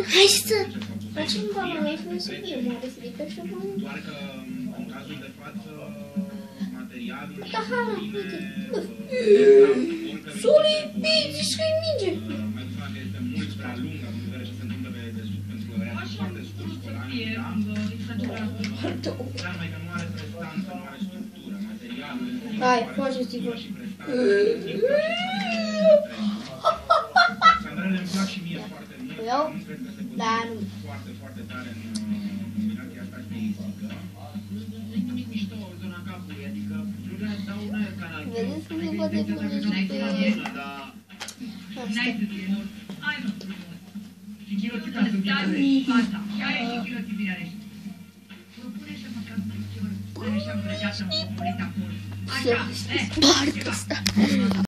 Hai să facem balansul să vedem, oare se ridică și voi? Doar că în cazul de față, materialul Da, hai, uite. s-o lipiți și-i minge. Mai că este mult prea lung, având în vedere ce se întâmplă pe desubt, pentru că vrea foarte scurt școlanii, da? Dar mai că nu are prestanță, nu are structură, materialul... Hai, face stivă. Sandrele îmi plac și mie foarte mult, nu cred că se potrivește foarte, foarte tare în combinația asta stilistică. Nu-i nimic mișto zona capului, adică lucrurile dau un aer canal. Vedeți cum se poate pune și pe... N-ai să fie mult. Hai mă, și chirotipa să fie fața. Care și chirotipirea are? Propune să măcar ceva. Să ne și-am plăcat să-mi poporit acolo. Așa, Partea asta.